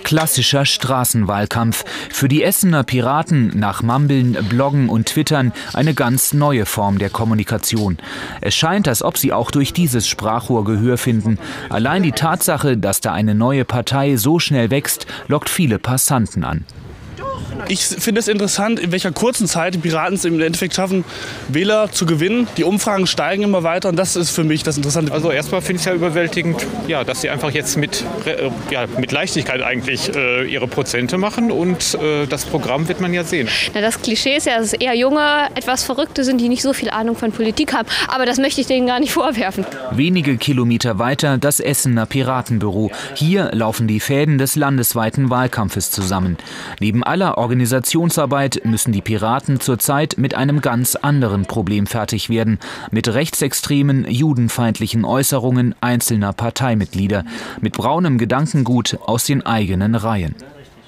Klassischer Straßenwahlkampf. Für die Essener Piraten nach Mumbeln, Bloggen und Twittern eine ganz neue Form der Kommunikation. Es scheint, als ob sie auch durch dieses Sprachrohr Gehör finden. Allein die Tatsache, dass da eine neue Partei so schnell wächst, lockt viele Passanten an. Ich finde es interessant, in welcher kurzen Zeit die Piraten es im Endeffekt schaffen, Wähler zu gewinnen. Die Umfragen steigen immer weiter und das ist für mich das Interessante. Also erstmal finde ich es ja überwältigend, ja, dass sie einfach jetzt mit Leichtigkeit eigentlich ihre Prozente machen und das Programm wird man ja sehen. Na, das Klischee ist ja, dass es eher junge, etwas Verrückte sind, die nicht so viel Ahnung von Politik haben. Aber das möchte ich denen gar nicht vorwerfen. Wenige Kilometer weiter das Essener Piratenbüro. Hier laufen die Fäden des landesweiten Wahlkampfes zusammen. Neben aller Organisationsarbeit müssen die Piraten zurzeit mit einem ganz anderen Problem fertig werden. Mit rechtsextremen, judenfeindlichen Äußerungen einzelner Parteimitglieder. Mit braunem Gedankengut aus den eigenen Reihen.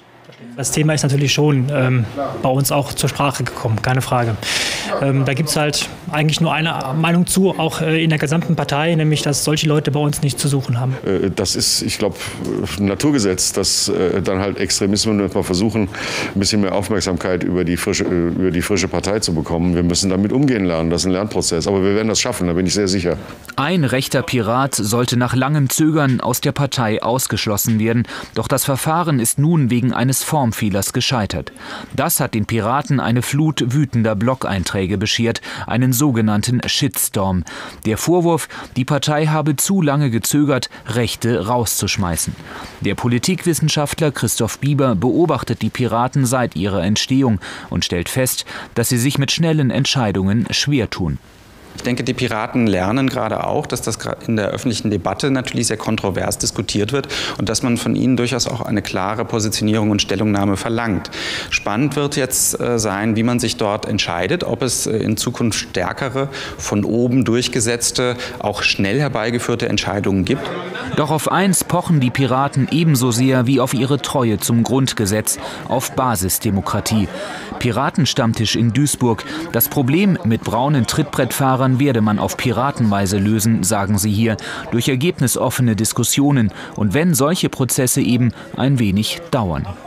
Das Thema ist natürlich schon bei uns auch zur Sprache gekommen, keine Frage. Da gibt es halt eigentlich nur eine Meinung zu, auch in der gesamten Partei, nämlich, dass solche Leute bei uns nichts zu suchen haben. Das ist, ich glaube, ein Naturgesetz, dass dann halt Extremismen mal versuchen, ein bisschen mehr Aufmerksamkeit über die frische Partei zu bekommen. Wir müssen damit umgehen lernen, das ist ein Lernprozess. Aber wir werden das schaffen, da bin ich sehr sicher. Ein rechter Pirat sollte nach langem Zögern aus der Partei ausgeschlossen werden. Doch das Verfahren ist nun wegen eines Formfehlers gescheitert. Das hat den Piraten eine Flut wütender Blog-Einträge beschert, einen sogenannten Shitstorm. Der Vorwurf, die Partei habe zu lange gezögert, Rechte rauszuschmeißen. Der Politikwissenschaftler Christoph Bieber beobachtet die Piraten seit ihrer Entstehung und stellt fest, dass sie sich mit schnellen Entscheidungen schwer tun. Ich denke, die Piraten lernen gerade auch, dass das in der öffentlichen Debatte natürlich sehr kontrovers diskutiert wird und dass man von ihnen durchaus auch eine klare Positionierung und Stellungnahme verlangt. Spannend wird jetzt sein, wie man sich dort entscheidet, ob es in Zukunft stärkere, von oben durchgesetzte, auch schnell herbeigeführte Entscheidungen gibt. Doch auf eins pochen die Piraten ebenso sehr wie auf ihre Treue zum Grundgesetz, auf Basisdemokratie. Piratenstammtisch in Duisburg. Das Problem mit braunen Trittbrettfahrern werde man auf Piratenweise lösen, sagen sie hier, durch ergebnisoffene Diskussionen und wenn solche Prozesse eben ein wenig dauern.